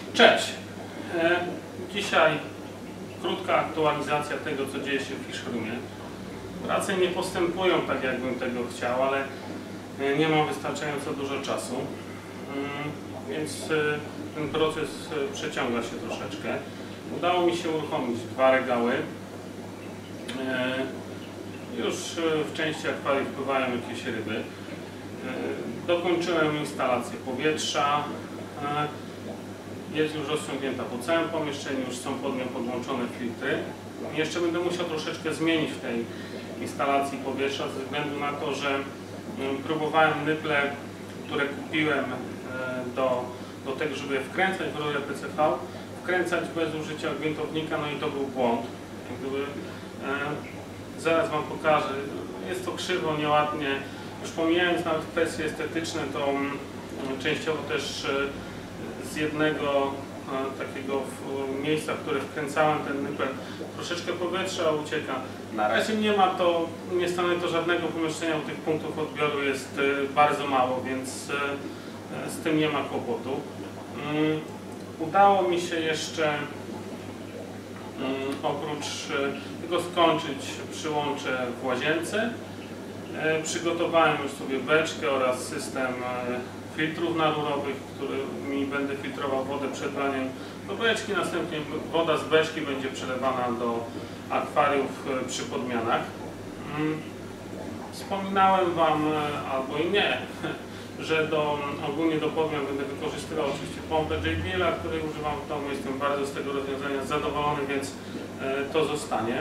Cześć! Dzisiaj krótka aktualizacja tego, co dzieje się w Fish-Roomie. Prace nie postępują tak, jakbym tego chciał, ale nie mam wystarczająco dużo czasu, więc ten proces przeciąga się troszeczkę. Udało mi się uruchomić 2 regały. Już w części akwariów pływają jakieś ryby. Dokończyłem instalację powietrza. Jest już rozciągnięta po całym pomieszczeniu, już są pod nią podłączone filtry. Jeszcze będę musiał troszeczkę zmienić w tej instalacji powietrza ze względu na to, że próbowałem nyple, które kupiłem do tego, żeby je wkręcać w rurę PCV, wkręcać bez użycia gwintownika, no i to był błąd. Zaraz Wam pokażę. Jest to krzywo, nieładnie. Już pomijając nawet kwestie estetyczne, to częściowo też z jednego takiego miejsca, w które wkręcałem ten nypel, troszeczkę powietrza ucieka. Na razie nie stanowi to żadnego pomieszczenia, bo tych punktów odbioru jest bardzo mało, więc z tym nie ma kłopotu. Udało mi się jeszcze oprócz tego skończyć przyłącze w łazience. Przygotowałem już sobie beczkę oraz system filtrów narurowych, którymi będę filtrował wodę przed braniem do beczki. Następnie woda z beczki będzie przelewana do akwariów przy podmianach. Wspominałem Wam, albo i nie, że ogólnie do podmian będę wykorzystywał oczywiście pompę JBL-a, której używam w domu. Jestem bardzo z tego rozwiązania zadowolony, więc to zostanie.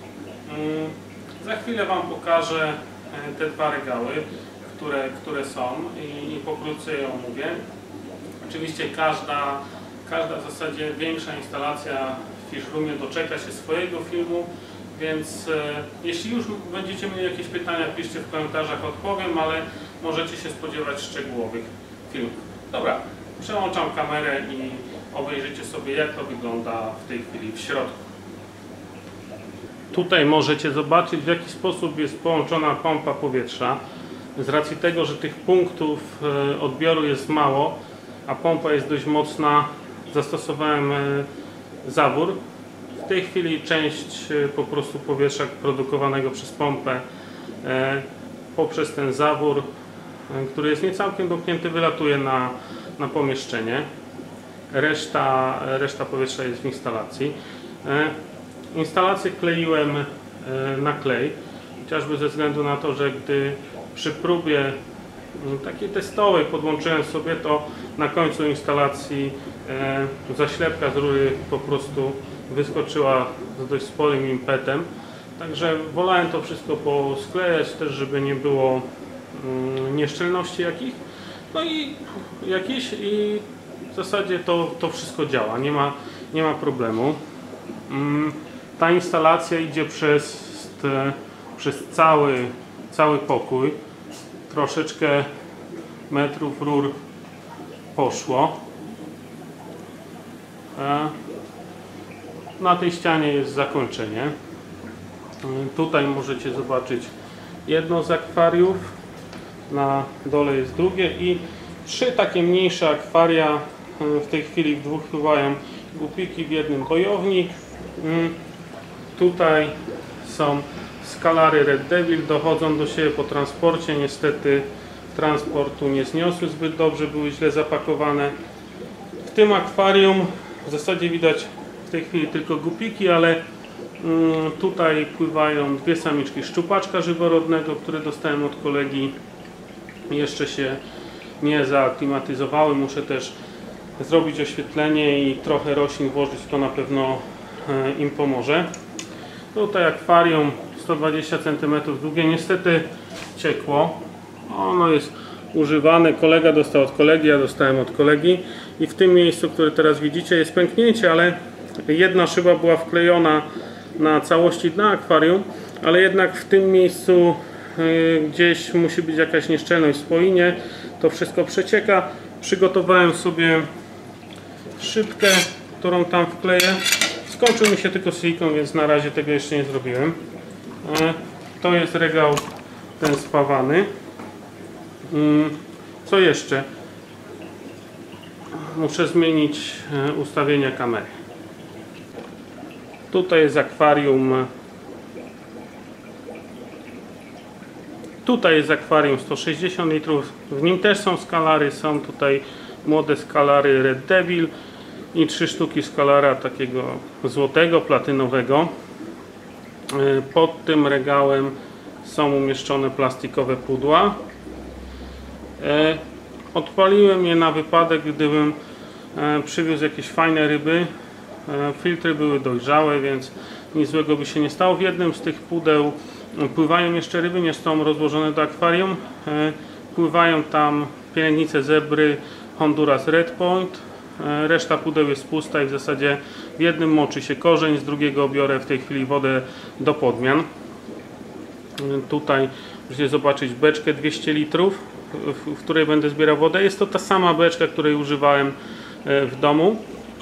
Za chwilę Wam pokażę te 2 regały, które są i pokrótce je omówię. Oczywiście każda w zasadzie większa instalacja w Fish-Roomie doczeka się swojego filmu, więc jeśli już będziecie mieli jakieś pytania, piszcie w komentarzach, odpowiem, ale możecie się spodziewać szczegółowych filmów. Dobra, przełączam kamerę i obejrzycie sobie, jak to wygląda w tej chwili w środku. Tutaj możecie zobaczyć, w jaki sposób jest połączona pompa powietrza. Z racji tego, że tych punktów odbioru jest mało, a pompa jest dość mocna, zastosowałem zawór. W tej chwili część po prostu powietrza produkowanego przez pompę poprzez ten zawór, który jest nie całkiem domknięty, wylatuje na pomieszczenie. Reszta powietrza jest w instalacji. Instalację kleiłem na klej, chociażby ze względu na to, że gdy przy próbie takiej testowej podłączyłem sobie, to na końcu instalacji zaślepka z rury po prostu wyskoczyła z dość sporym impetem. Także wolałem to wszystko posklejać też, żeby nie było nieszczelności jakichś i w zasadzie to wszystko działa, nie ma problemu. Ta instalacja idzie przez cały pokój. Troszeczkę metrów rur poszło. Na tej ścianie jest zakończenie. Tutaj możecie zobaczyć jedno z akwariów. Na dole jest drugie i 3 takie mniejsze akwaria. W tej chwili w 2 pływają gupiki, w jednym bojownik. Tutaj są skalary Red Devil, dochodzą do siebie po transporcie. Niestety transportu nie zniosły zbyt dobrze, były źle zapakowane. W tym akwarium w zasadzie widać w tej chwili tylko gupiki, ale tutaj pływają 2 samiczki szczupaczka żyworodnego, które dostałem od kolegi. Jeszcze się nie zaaklimatyzowały, muszę też zrobić oświetlenie i trochę roślin włożyć, to na pewno im pomoże. Tutaj akwarium 120 cm długie, niestety ciekło. Ono jest używane, kolega dostał od kolegi, ja dostałem od kolegi i w tym miejscu, które teraz widzicie, jest pęknięcie, ale jedna szyba była wklejona na całości dna akwarium, ale jednak w tym miejscu gdzieś musi być jakaś nieszczelność w spoinie, to wszystko przecieka. Przygotowałem sobie szybkę, którą tam wkleję. Skończył mi się tylko silikon, więc na razie tego jeszcze nie zrobiłem. To jest regał ten spawany. Co jeszcze? muszę zmienić ustawienia kamery. Tutaj jest akwarium. Tutaj jest akwarium 160 litrów. W nim też są skalary. Są tutaj młode skalary Red Devil i 3 sztuki skalara takiego złotego, platynowego. Pod tym regałem są umieszczone plastikowe pudła. Odpaliłem je na wypadek, gdybym przywiózł jakieś fajne ryby. Filtry były dojrzałe, więc nic złego by się nie stało. W jednym z tych pudeł pływają jeszcze ryby, nie są rozłożone do akwarium. Pływają tam pielęgnice zebry Honduras Red Point. Reszta pudeł jest pusta i w zasadzie w jednym moczy się korzeń, z drugiego biorę w tej chwili wodę do podmian. Tutaj możecie zobaczyć beczkę 200 litrów, w której będę zbierał wodę. Jest to ta sama beczka, której używałem w domu.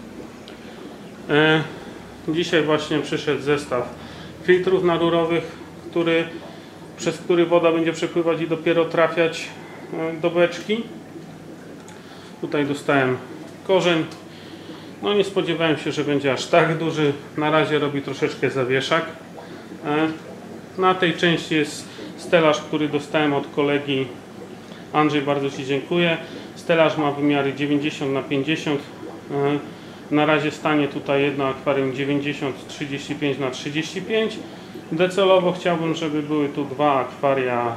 Dzisiaj właśnie przyszedł zestaw filtrów narurowych, przez który woda będzie przepływać i dopiero trafiać do beczki. Tutaj dostałem korzeń. No nie spodziewałem się, że będzie aż tak duży. Na razie robi troszeczkę zawieszak. Na tej części jest stelaż, który dostałem od kolegi. Andrzej, bardzo Ci dziękuję. Stelaż ma wymiary 90 na 50. Na razie stanie tutaj jedno akwarium 90-35 na 35. Docelowo chciałbym, żeby były tu dwa akwaria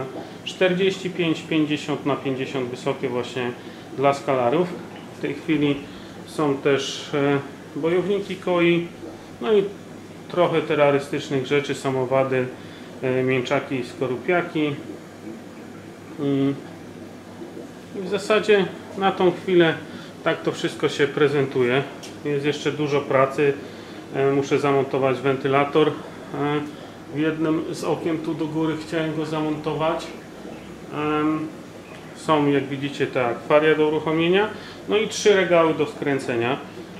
45-50 na 50 wysokie właśnie dla skalarów. W tej chwili są też bojowniki koi, no i trochę terrorystycznych rzeczy, samowady, mięczaki i skorupiaki. I w zasadzie na tą chwilę tak to wszystko się prezentuje. Jest jeszcze dużo pracy. Muszę zamontować wentylator. W jednym z okien tu do góry chciałem go zamontować. Są, jak widzicie, te akwaria do uruchomienia. No i 3 regały do skręcenia.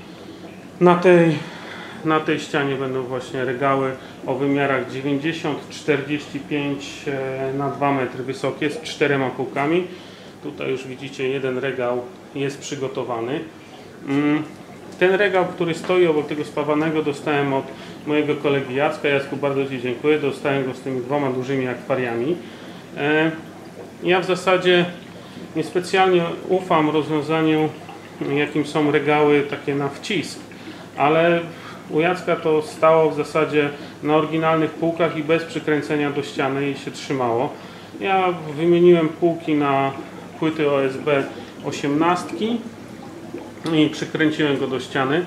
Na tej ścianie będą właśnie regały o wymiarach 90-45 na 2 metry wysokie z 4 półkami. Tutaj już widzicie, jeden regał jest przygotowany. Ten regał, który stoi obok tego spawanego, dostałem od mojego kolegi Jacka. Jacku, bardzo Ci dziękuję. Dostałem go z tymi 2 dużymi akwariami. Ja w zasadzie niespecjalnie ufam rozwiązaniu, jakim są regały takie na wcisk, ale u Jacka to stało w zasadzie na oryginalnych półkach i bez przykręcenia do ściany i się trzymało. Ja wymieniłem półki na płyty OSB 18 i przykręciłem go do ściany.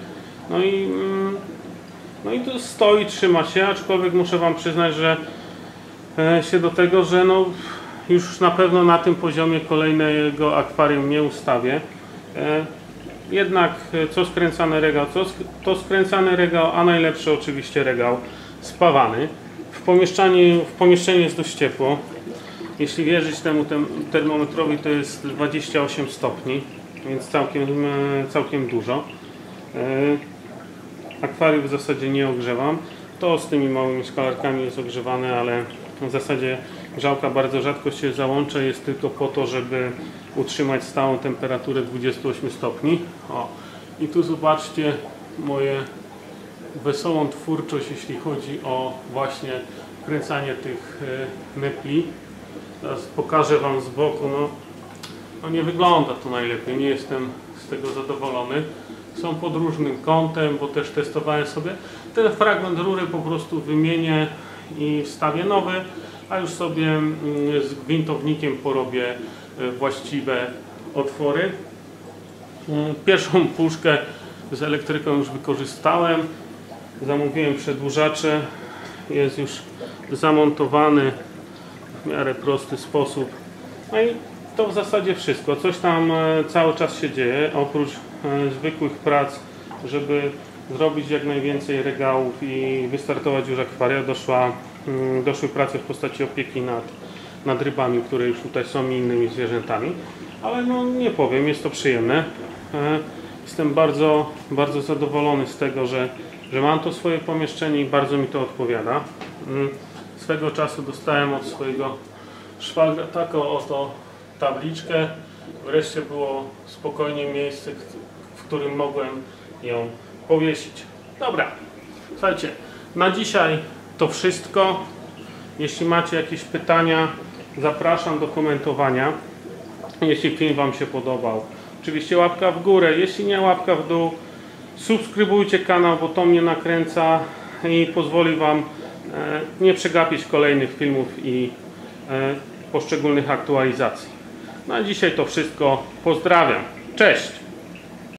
No i to stoi, trzyma się, aczkolwiek muszę Wam przyznać, że się do tego, że no już na pewno na tym poziomie kolejnego akwarium nie ustawię. Jednak co skręcany regał, to skręcany regał, a najlepszy oczywiście regał spawany. W pomieszczeniu jest dość ciepło. Jeśli wierzyć temu termometrowi, to jest 28 stopni, więc całkiem dużo. Akwarium w zasadzie nie ogrzewam. To z tymi małymi skalarkami jest ogrzewane, ale w zasadzie grzałka bardzo rzadko się załącza, jest tylko po to, żeby utrzymać stałą temperaturę 28 stopni. O, i tu zobaczcie moje wesołą twórczość, jeśli chodzi o właśnie wkręcanie tych mepli. Teraz pokażę Wam z boku. No nie wygląda to najlepiej, nie jestem z tego zadowolony. Są pod różnym kątem, bo też testowałem sobie. Ten fragment rury po prostu wymienię i wstawię nowy, a już sobie z gwintownikiem porobię właściwe otwory. Pierwszą puszkę z elektryką już wykorzystałem. Zamówiłem przedłużacze. Jest już zamontowany w miarę prosty sposób. No i to w zasadzie wszystko. Coś tam cały czas się dzieje, oprócz zwykłych prac, żeby zrobić jak najwięcej regałów i wystartować już akwaria. Doszły prace w postaci opieki nad rybami, które już tutaj są, i innymi zwierzętami. Ale no nie powiem, jest to przyjemne. Jestem bardzo, bardzo zadowolony z tego, że mam to swoje pomieszczenie i bardzo mi to odpowiada. Swego czasu dostałem od swojego szwagra taką oto tabliczkę, wreszcie było spokojnie miejsce, w którym mogłem ją powiesić. Dobra, słuchajcie, na dzisiaj to wszystko. Jeśli macie jakieś pytania, zapraszam do komentowania. Jeśli film Wam się podobał, oczywiście łapka w górę, jeśli nie, łapka w dół. Subskrybujcie kanał, bo to mnie nakręca i pozwoli Wam nie przegapić kolejnych filmów i poszczególnych aktualizacji. Na dzisiaj to wszystko. Pozdrawiam. Cześć!